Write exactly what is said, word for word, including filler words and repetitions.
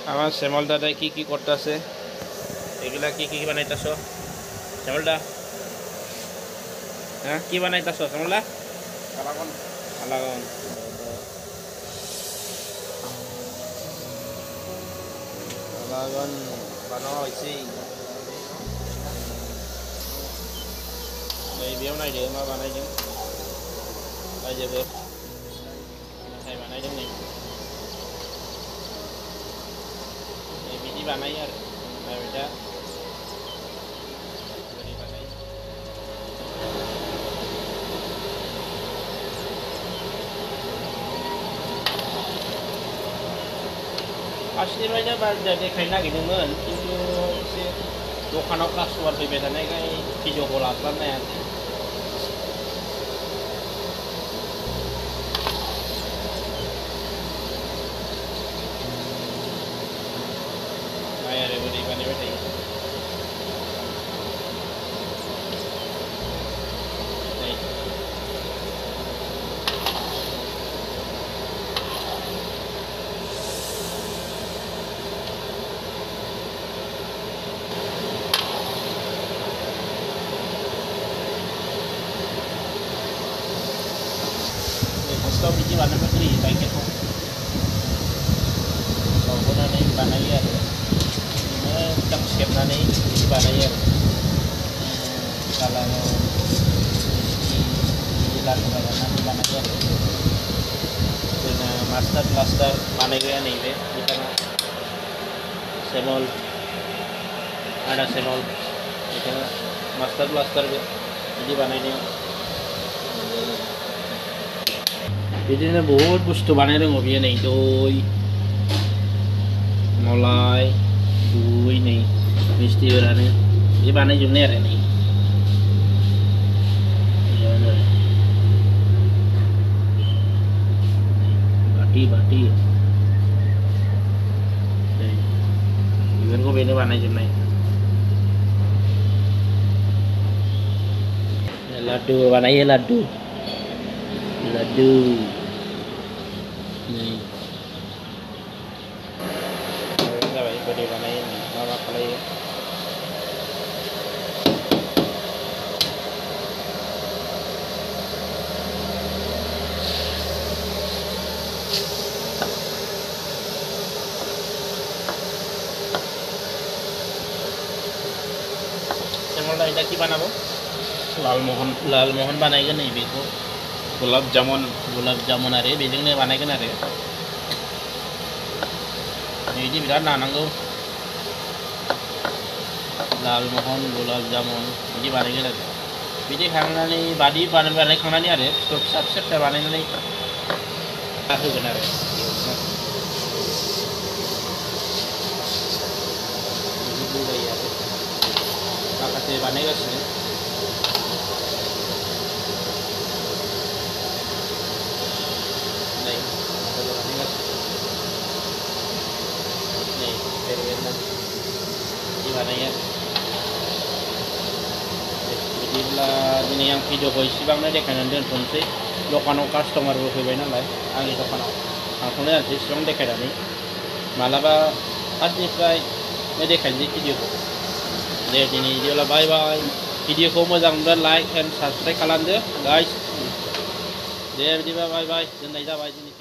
আমার শ্যামল দাদাই কি কি করতেছে এগুলা কি কি বানাইতেছ শ্যামল দা হ্যাঁ কি বানাইতেছ শ্যামল দা কালাগন কালাগন কালাগন বানানো হয়েছে এই বেও নাই রে মা বানাইছেন তাই যাবে তাই বানাইছেন নি Biji banai ya, nah beda. Biji banai. Asli mana baca deh kayaknya gini men, itu si dokanok kelas luar berbeda nih kayak video kolatan ya. Ayah ada budi bani bedi. Nih. Nih, posto biji warna putih, baik itu. Kalau pun ada yang warna ya. Cak siap nani di mana ya kalau di lalu bagaimana di mana ya dengan master blaster mana ya nih be di tengah semol ada semol di tengah master blaster be di mana ini jadi ini बहुत बुस्तु बानाय रोंगौ बियो नै दই मलाई Dui nih, misti berani. Ini panen jumlah ya nih. Ya udah. Bati bati. Nih, ikan kok ini panen jumlah. Ladu, panen ya ladu. Ladu. Nih. Beri mana ini, mama play. Semula ini kita banabo, lal mohan, lal mohan banaikan nih beko, gulab jamun, gulab jamun ada, bejengnya banaikan ada. Ini biar nananggo lal mohon gulab jamun ini barangnya lagi. Biji karena nih badi panen barang karena nih ada stok sab sab barang ini aku benar. Ini dulu ya. Pakai si barang ini sih. Nih, kalau barang gimana ya bidiब्ला दिनै आं भिडिअखौ इसेबांनो देखायनानै दोनथ'नोसै दखानाव कास्टमारबो फैबाय नालाय आंनि दखानाव थांथ'नाय जानोसै इसेबां देखायनानै मालाबा फार्स्टनिफ्राय देखायनोसै भिडिअखौ दे दिनै बिदिब्ला बाय बाय भिडिअखौ मोजां मोनब्ला लाइक एन्ड साबस्क्राइब खालामदो गाइस दे बिदिब्ला बाय बाय दोननाय जाबाय दिनै